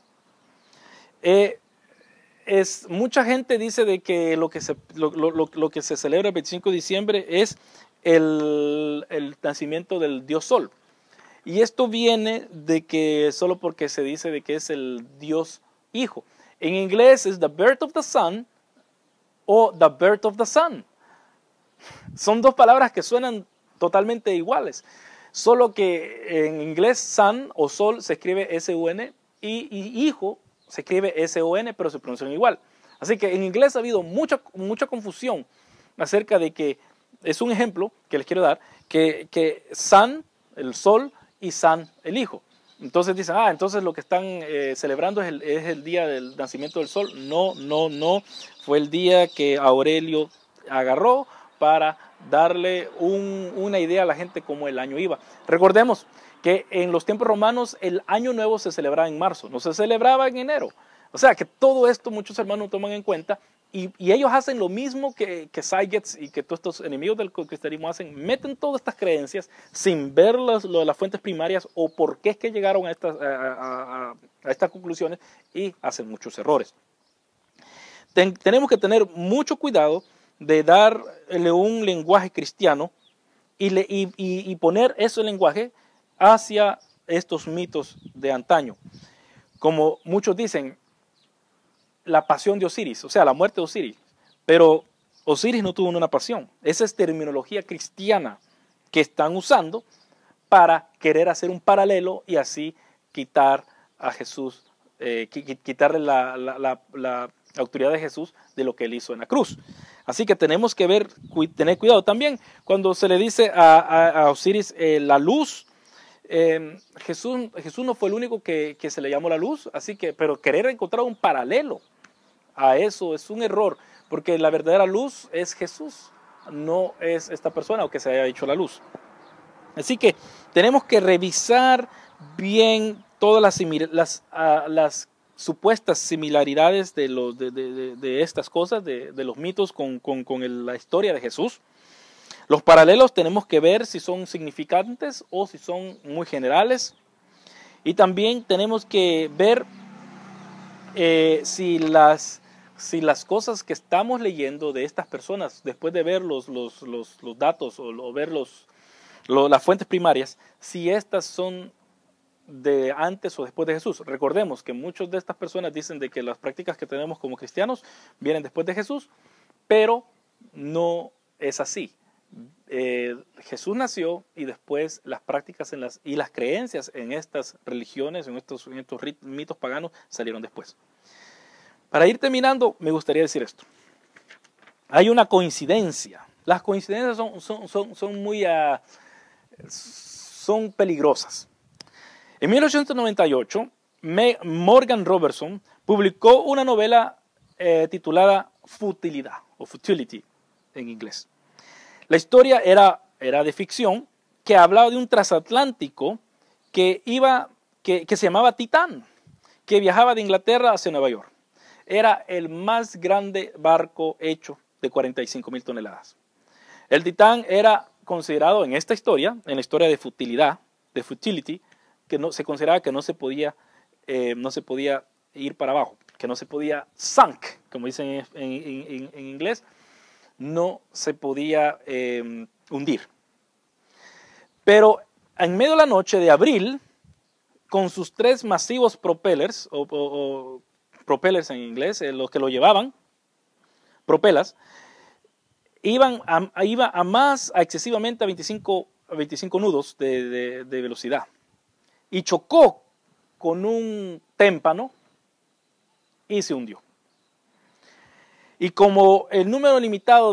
Mucha gente dice de que lo que se celebra el 25 de diciembre es el nacimiento del dios Sol. Y esto viene de que solo porque se dice de que es el dios hijo. En inglés es the birth of the sun o the birth of the sun. Son 2 palabras que suenan totalmente iguales. Solo que en inglés sun o sol se escribe S-U-N y hijo se escribe S-O-N, pero se pronuncian igual. Así que en inglés ha habido mucha confusión acerca de que, es un ejemplo que les quiero dar, que sun, el sol, y sun, el hijo. Entonces dicen, entonces lo que están celebrando es el día del nacimiento del sol. No, fue el día que Aurelio agarró para darle una idea a la gente cómo el año iba. Recordemos que en los tiempos romanos el año nuevo se celebraba en marzo, no se celebraba en enero. O sea que todo esto muchos hermanos toman en cuenta y ellos hacen lo mismo que Saigets y que todos estos enemigos del cristianismo hacen, meten todas estas creencias sin ver las fuentes primarias o por qué es que llegaron a estas conclusiones y hacen muchos errores. Tenemos que tener mucho cuidado de darle un lenguaje cristiano y poner ese lenguaje hacia estos mitos de antaño. Como muchos dicen, la pasión de Osiris, o sea, la muerte de Osiris. Pero Osiris no tuvo una pasión. Esa es terminología cristiana que están usando para querer hacer un paralelo y así quitar a Jesús, quitarle la autoridad de Jesús de lo que él hizo en la cruz. Así que tenemos que tener cuidado. También cuando se le dice a Osiris la luz, Jesús no fue el único que se le llamó la luz, pero querer encontrar un paralelo a eso es un error, porque la verdadera luz es Jesús, no es esta persona o que se haya hecho la luz. Así que tenemos que revisar bien todas las supuestas similaridades de estas cosas, de los mitos con la historia de Jesús. Los paralelos tenemos que ver si son significantes o si son muy generales. Y también tenemos que ver si las cosas que estamos leyendo de estas personas, después de ver los datos o ver las fuentes primarias, si estas son de antes o después de Jesús. Recordemos que muchas de estas personas dicen de que las prácticas que tenemos como cristianos vienen después de Jesús, pero no es así. Jesús nació y después las prácticas y las creencias en estas religiones, en estos mitos paganos salieron después. Para ir terminando, me gustaría decir esto. Hay una coincidencia. Las coincidencias son peligrosas. En 1898, Morgan Robertson publicó una novela titulada Futilidad, o Futility en inglés. La historia era de ficción, que hablaba de un transatlántico que se llamaba Titán, que viajaba de Inglaterra hacia Nueva York. Era el más grande barco hecho de 45,000 toneladas. El Titán era considerado en esta historia, en la historia de futilidad, de futility, que se consideraba que no se podía ir para abajo, que no se podía sunk, como dicen en inglés, no se podía hundir. Pero en medio de la noche de abril con sus 3 masivos propellers, o propellers en inglés, los que lo llevaban, propelas, iba excesivamente a 25 nudos de velocidad, y chocó con un témpano y se hundió. Y como el número limitado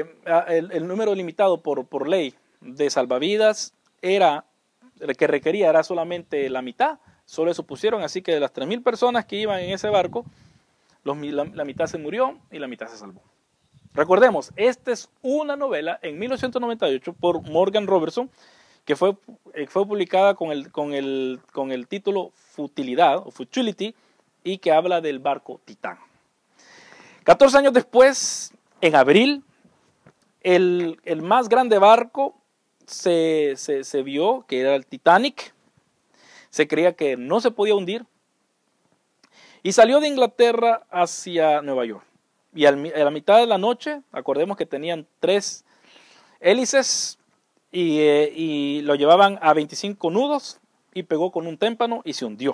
por ley de salvavidas era el que requería era solamente la mitad, solo eso pusieron, así que de las 3.000 personas que iban en ese barco, la mitad se murió y la mitad se salvó. Recordemos, esta es una novela en 1998 por Morgan Robertson, que fue publicada con el título Futilidad o Futility, y que habla del barco Titán. 14 años después, en abril, el más grande barco se vio, que era el Titanic. Se creía que no se podía hundir y salió de Inglaterra hacia Nueva York. Y a la mitad de la noche, acordemos que tenían 3 hélices y lo llevaban a 25 nudos y pegó con un témpano y se hundió.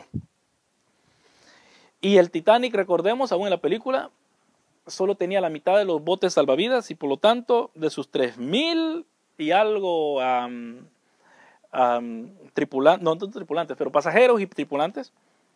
Y el Titanic, recordemos, aún en la película, solo tenía la mitad de los botes salvavidas y por lo tanto de sus 3.000 y algo tripulantes, pero pasajeros y tripulantes,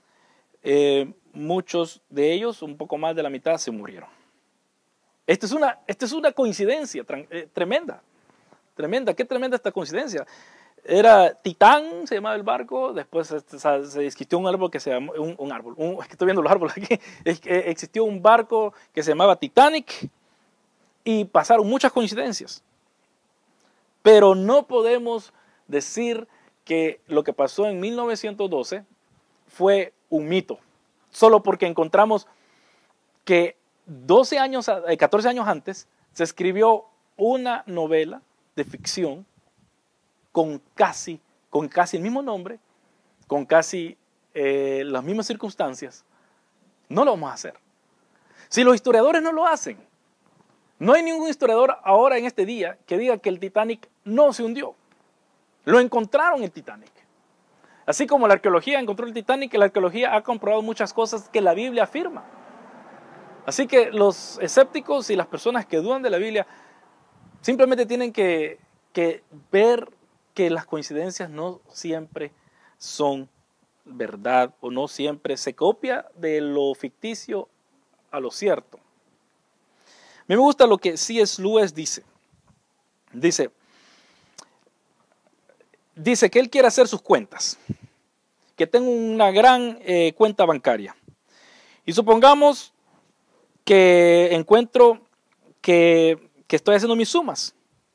muchos de ellos, un poco más de la mitad, se murieron. Esta es una coincidencia tremenda, qué tremenda esta coincidencia. Era Titán, se llamaba el barco, después se existió un árbol que se llamó, es que estoy viendo los árboles aquí, existió un barco que se llamaba Titanic y pasaron muchas coincidencias. Pero no podemos decir que lo que pasó en 1912 fue un mito, solo porque encontramos que 14 años antes se escribió una novela de ficción con casi el mismo nombre, con casi las mismas circunstancias. No lo vamos a hacer. Si los historiadores no lo hacen, no hay ningún historiador ahora en este día que diga que el Titanic no se hundió. Lo encontraron el Titanic. Así como la arqueología encontró el Titanic, la arqueología ha comprobado muchas cosas que la Biblia afirma. Así que los escépticos y las personas que dudan de la Biblia simplemente tienen que ver que las coincidencias no siempre son verdad o no siempre se copia de lo ficticio a lo cierto. A mí me gusta lo que C.S. Lewis dice. Dice que él quiere hacer sus cuentas, que tengo una gran cuenta bancaria. Y supongamos que encuentro que estoy haciendo mis sumas.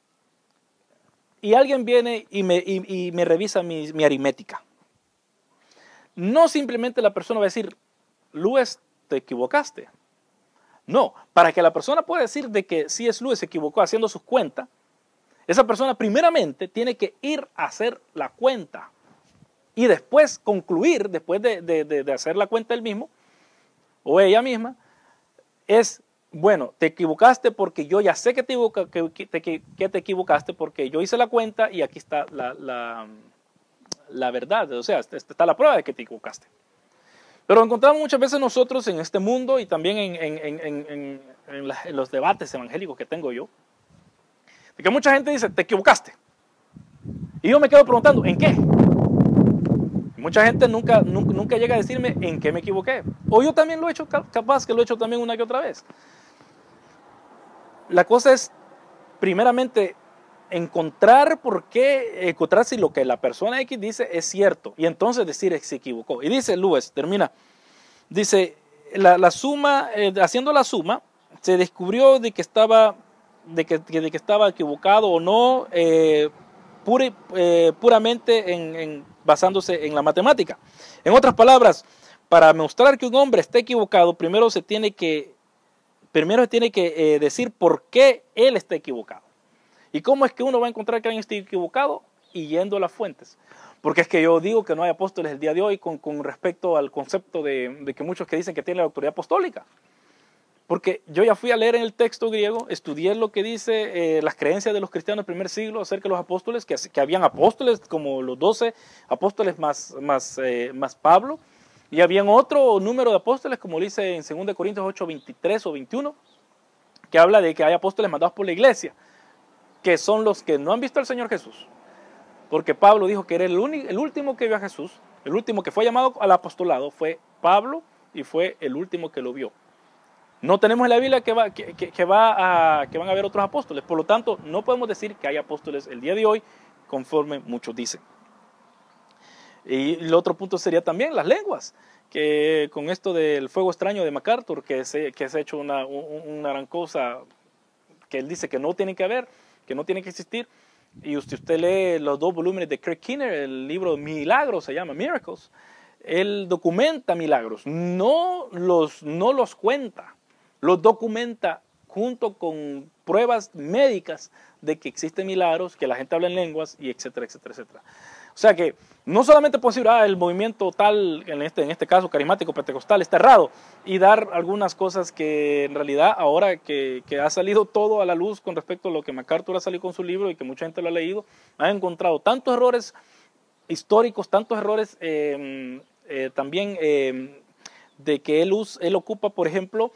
Y alguien viene y me revisa mi aritmética. No simplemente la persona va a decir, Lewis, te equivocaste. No, para que la persona pueda decir de que C.S. Lewis se equivocó haciendo sus cuentas, esa persona primeramente tiene que ir a hacer la cuenta y después concluir, después de hacer la cuenta él mismo o ella misma, es, bueno, te equivocaste porque yo ya sé que te equivocaste porque yo hice la cuenta y aquí está la verdad, o sea, está la prueba de que te equivocaste. Pero encontramos muchas veces nosotros en este mundo y también en los debates evangélicos que tengo yo, de que mucha gente dice, te equivocaste. Y yo me quedo preguntando, ¿en qué? Y mucha gente nunca llega a decirme en qué me equivoqué. O yo también lo he hecho, capaz que lo he hecho también una que otra vez. La cosa es, primeramente, encontrar si lo que la persona X dice es cierto. Y entonces decir que se equivocó. Y dice Lewis, termina, dice, la suma, haciendo la suma, se descubrió de que estaba equivocado o no, puramente basándose en la matemática. En otras palabras, para mostrar que un hombre está equivocado, primero se tiene que decir por qué él está equivocado. ¿Y cómo es que uno va a encontrar que alguien esté equivocado? Y yendo a las fuentes. Porque es que yo digo que no hay apóstoles el día de hoy con respecto al concepto de que muchos que dicen que tienen la autoridad apostólica. Porque yo ya fui a leer en el texto griego, estudié lo que dice las creencias de los cristianos del primer siglo acerca de los apóstoles, que habían apóstoles como los 12 apóstoles más Pablo, y habían otro número de apóstoles, como dice en 2 Corintios 8, 23 o 21, que habla de que hay apóstoles mandados por la iglesia, que son los que no han visto al Señor Jesús. Porque Pablo dijo que era el último que vio a Jesús, el último que fue llamado al apostolado fue Pablo y fue el último que lo vio. No tenemos en la Biblia que van a haber otros apóstoles, por lo tanto no podemos decir que hay apóstoles el día de hoy, conforme muchos dicen. Y el otro punto sería también las lenguas, que con esto del fuego extraño de MacArthur, que se ha hecho una gran cosa, que él dice que no tiene que haber, que no tiene que existir. Y usted lee los 2 volúmenes de Craig Keener, el libro Milagros, se llama Miracles. Él documenta milagros, no los cuenta, los documenta junto con pruebas médicas de que existen milagros, que la gente habla en lenguas, y etcétera, etcétera, etcétera. O sea que no solamente puedo decir, el movimiento tal, en este caso carismático pentecostal, está errado, y dar algunas cosas que en realidad ahora que ha salido todo a la luz con respecto a lo que MacArthur ha salido con su libro y que mucha gente lo ha leído, ha encontrado tantos errores históricos, tantos errores también de que él ocupa, por ejemplo,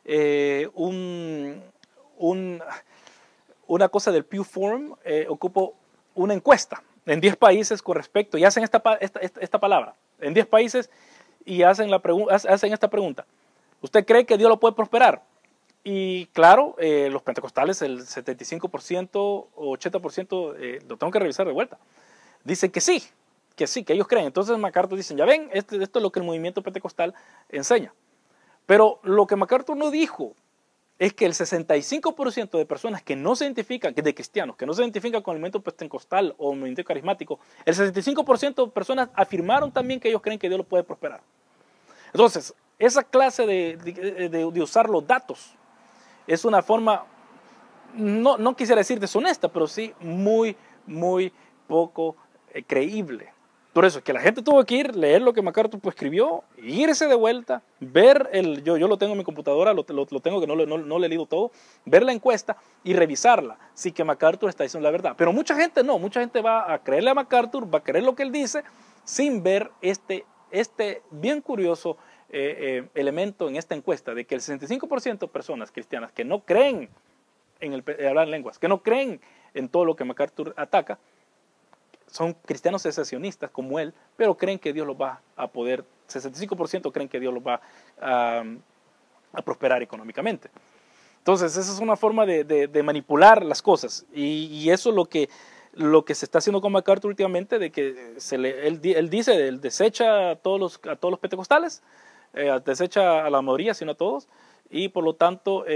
una cosa del Pew Forum, ocupa una encuesta en 10 países con respecto, y hacen esta palabra, en 10 países, y hacen esta pregunta: ¿usted cree que Dios lo puede prosperar? Y claro, los pentecostales, el 75% o 80%, lo tengo que revisar de vuelta, dicen que sí, que ellos creen. Entonces MacArthur dice, ya ven, esto es lo que el movimiento pentecostal enseña. Pero lo que MacArthur no dijo es que el 65% de personas que no se identifican, de cristianos, que no se identifican con el movimiento pentecostal o el movimiento carismático, el 65% de personas afirmaron también que ellos creen que Dios lo puede prosperar. Entonces, esa clase de usar los datos es una forma, no quisiera decir deshonesta, pero sí muy, muy poco creíble. Por eso es que la gente tuvo que leer lo que MacArthur escribió, irse de vuelta, ver yo lo tengo en mi computadora, lo tengo que no lo he leído todo, ver la encuesta y revisarla, sí que MacArthur está diciendo la verdad. Pero mucha gente no, mucha gente va a creerle a MacArthur, va a creer lo que él dice, sin ver este bien curioso elemento en esta encuesta, de que el 65% de personas cristianas que no creen en hablar lenguas, que no creen en todo lo que MacArthur ataca, son cristianos secesionistas como él, pero creen que Dios los va a poder, 65% creen que Dios los va a prosperar económicamente. Entonces, esa es una forma de manipular las cosas, y eso es lo que se está haciendo con MacArthur últimamente, de que él dice, él desecha a todos los pentecostales, desecha a la mayoría, sino a todos, y por lo tanto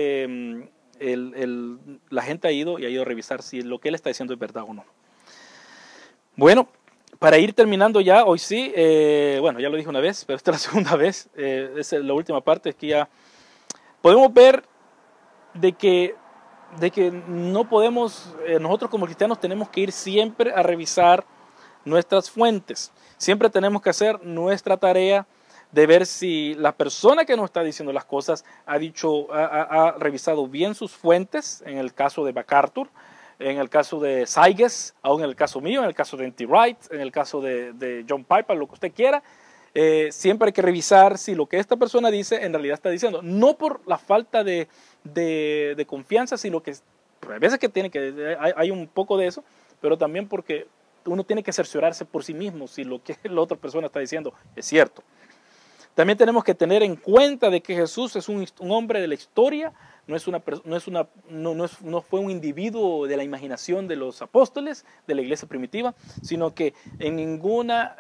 la gente ha ido a revisar si lo que él está diciendo es verdad o no. Bueno, para ir terminando ya, hoy sí, bueno, ya lo dije una vez, pero esta es la segunda vez, es la última parte, es que ya podemos ver de que no podemos, nosotros como cristianos tenemos que ir siempre a revisar nuestras fuentes, siempre tenemos que hacer nuestra tarea de ver si la persona que nos está diciendo las cosas ha revisado bien sus fuentes, en el caso de MacArthur, en el caso de Seiges, aún en el caso mío, en el caso de N.T. Wright, en el caso de John Piper, lo que usted quiera. Siempre hay que revisar si lo que esta persona dice en realidad está diciendo. No por la falta de confianza, sino que a veces que hay un poco de eso, pero también porque uno tiene que cerciorarse por sí mismo si lo que la otra persona está diciendo es cierto. También tenemos que tener en cuenta de que Jesús es un hombre de la historia, no fue un individuo de la imaginación de los apóstoles, de la iglesia primitiva, sino que en ninguna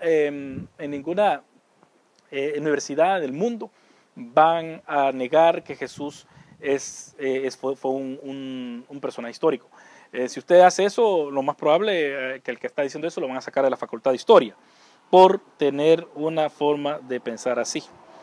universidad del mundo van a negar que Jesús fue un personaje histórico. Si usted hace eso, lo más probable que el que está diciendo eso lo van a sacar de la facultad de historia, por tener una forma de pensar así.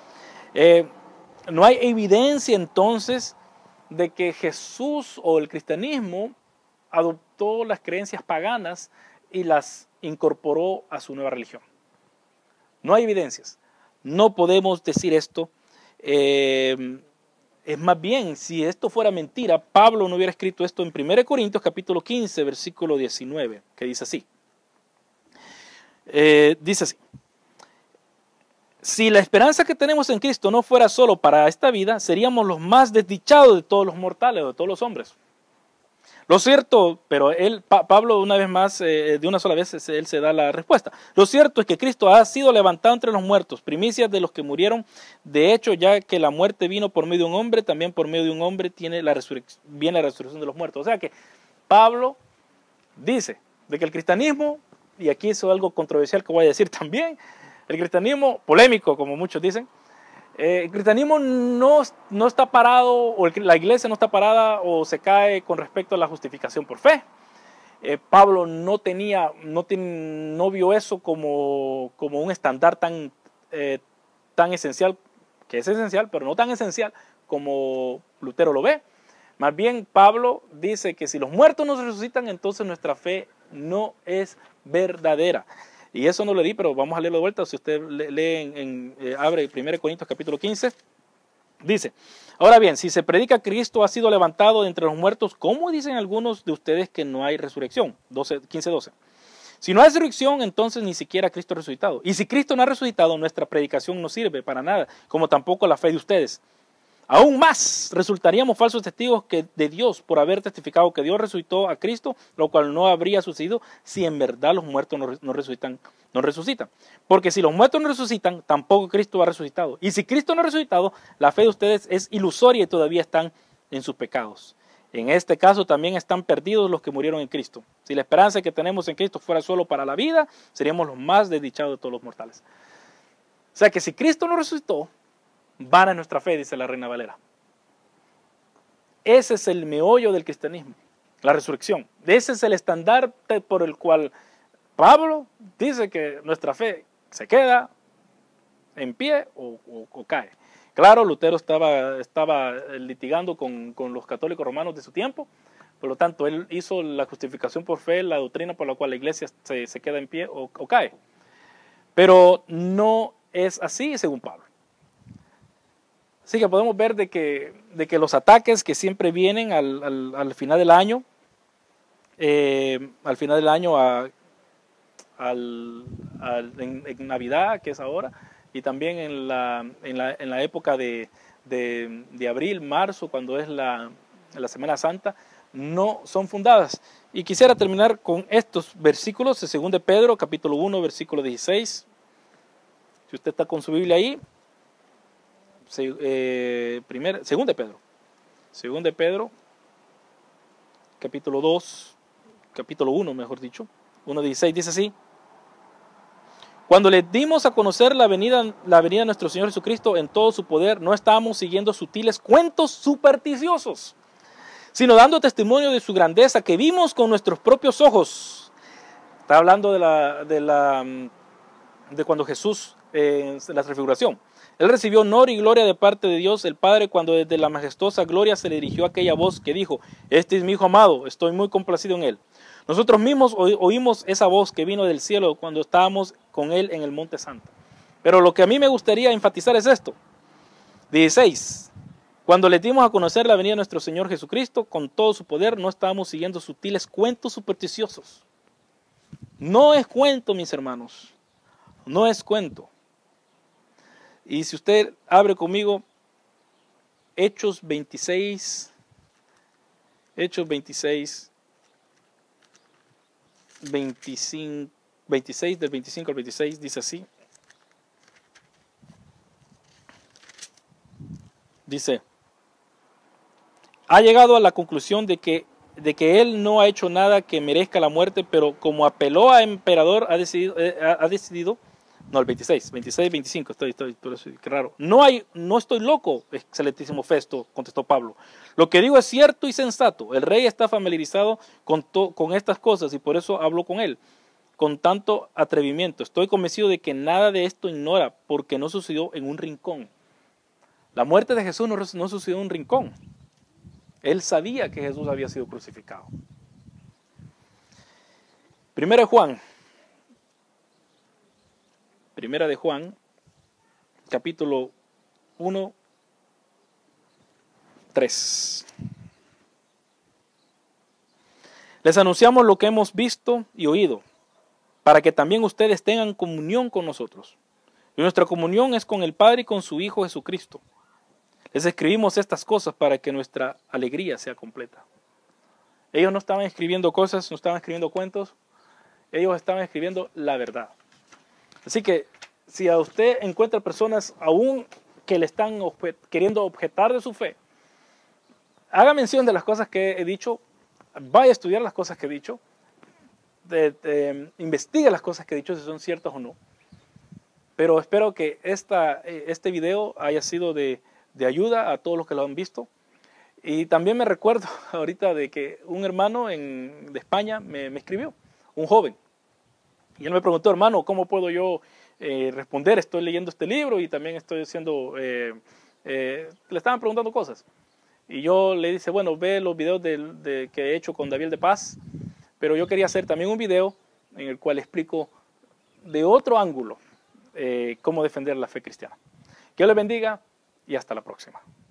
No hay evidencia entonces de que Jesús o el cristianismo adoptó las creencias paganas y las incorporó a su nueva religión. No hay evidencias. No podemos decir esto. es más bien, si esto fuera mentira, Pablo no hubiera escrito esto en 1 Corintios capítulo 15, versículo 19, que dice así. Dice así: si la esperanza que tenemos en Cristo no fuera solo para esta vida, seríamos los más desdichados de todos los mortales, o de todos los hombres. Lo cierto, pero Pablo una vez más, de una sola vez, él se da la respuesta. Lo cierto es que Cristo ha sido levantado entre los muertos, primicias de los que murieron. De hecho, ya que la muerte vino por medio de un hombre, también por medio de un hombre viene la resurrección de los muertos. O sea que Pablo dice de que el cristianismo, y aquí es algo controversial que voy a decir también, el cristianismo, polémico como muchos dicen, el cristianismo no está parado, o la iglesia no está parada o se cae con respecto a la justificación por fe. Pablo no vio eso como un estándar tan esencial, que es esencial, pero no tan esencial como Lutero lo ve. Más bien Pablo dice que si los muertos no se resucitan, entonces nuestra fe no es verdadera. Y eso no lo di, pero vamos a leerlo de vuelta. Si usted lee, abre 1 Corintios capítulo 15, dice: ahora bien, si se predica que Cristo ha sido levantado de entre los muertos, ¿cómo dicen algunos de ustedes que no hay resurrección? 15:12. Si no hay resurrección, entonces ni siquiera Cristo ha resucitado. Y si Cristo no ha resucitado, nuestra predicación no sirve para nada, como tampoco la fe de ustedes. Aún más, resultaríamos falsos testigos de Dios por haber testificado que Dios resucitó a Cristo, lo cual no habría sucedido si en verdad los muertos no resucitan. Porque si los muertos no resucitan, tampoco Cristo ha resucitado. Y si Cristo no ha resucitado, la fe de ustedes es ilusoria y todavía están en sus pecados. En este caso también están perdidos los que murieron en Cristo. Si la esperanza que tenemos en Cristo fuera solo para la vida, seríamos los más desdichados de todos los mortales. O sea que si Cristo no resucitó, vana es nuestra fe, dice la Reina Valera. Ese es el meollo del cristianismo, la resurrección. Ese es el estandarte por el cual Pablo dice que nuestra fe se queda en pie o cae. Claro, Lutero estaba litigando con los católicos romanos de su tiempo, por lo tanto él hizo la justificación por fe, la doctrina por la cual la iglesia se queda en pie o cae. Pero no es así según Pablo. Así que podemos ver de que los ataques que siempre vienen al final del año, en Navidad, que es ahora, y también en la época de abril, marzo, cuando es la Semana Santa, no son fundadas. Y quisiera terminar con estos versículos de 2 de Pedro, capítulo 1, versículo 16. Si usted está con su Biblia ahí, 2 de Pedro, capítulo 1, mejor dicho, 1:16, dice así: cuando le dimos a conocer la venida de nuestro Señor Jesucristo en todo su poder, no estábamos siguiendo sutiles cuentos supersticiosos, sino dando testimonio de su grandeza que vimos con nuestros propios ojos. Está hablando de cuando Jesús, en la transfiguración, Él recibió honor y gloria de parte de Dios el Padre, cuando desde la majestuosa gloria se le dirigió aquella voz que dijo: este es mi Hijo amado, estoy muy complacido en Él. Nosotros mismos oímos esa voz que vino del cielo cuando estábamos con Él en el Monte Santo. Pero lo que a mí me gustaría enfatizar es esto. 16. Cuando le dimos a conocer la venida de nuestro Señor Jesucristo con todo su poder, no estábamos siguiendo sutiles cuentos supersticiosos. No es cuento, mis hermanos. No es cuento. Y si usted abre conmigo Hechos 26, 26 del 25 al 26, dice así. Dice: ha llegado a la conclusión de que él no ha hecho nada que merezca la muerte, pero como apeló a emperador, ha decidido. No, el 26, 25, por eso, qué raro. No estoy loco, excelentísimo Festo, contestó Pablo. Lo que digo es cierto y sensato. El rey está familiarizado con estas cosas y por eso habló con él con tanto atrevimiento. Estoy convencido de que nada de esto ignora, porque no sucedió en un rincón. La muerte de Jesús no sucedió en un rincón. Él sabía que Jesús había sido crucificado. Primera de Juan, capítulo 1, 3. Les anunciamos lo que hemos visto y oído, para que también ustedes tengan comunión con nosotros. Y nuestra comunión es con el Padre y con su Hijo Jesucristo. Les escribimos estas cosas para que nuestra alegría sea completa. Ellos no estaban escribiendo cosas, no estaban escribiendo cuentos, ellos estaban escribiendo la verdad. Así que si a usted encuentra personas aún que le están queriendo objetar de su fe, haga mención de las cosas que he dicho, vaya a estudiar las cosas que he dicho, investigue las cosas que he dicho si son ciertas o no. Pero espero que este video haya sido de ayuda a todos los que lo han visto. Y también me recuerdo ahorita de que un hermano de España me escribió, un joven. Y él me preguntó, hermano, ¿cómo puedo yo responder? Estoy leyendo este libro y también estoy haciendo, le estaban preguntando cosas. Y yo le dije, bueno, ve los videos que he hecho con David de Paz, pero yo quería hacer también un video en el cual explico de otro ángulo cómo defender la fe cristiana. Que Dios les bendiga y hasta la próxima.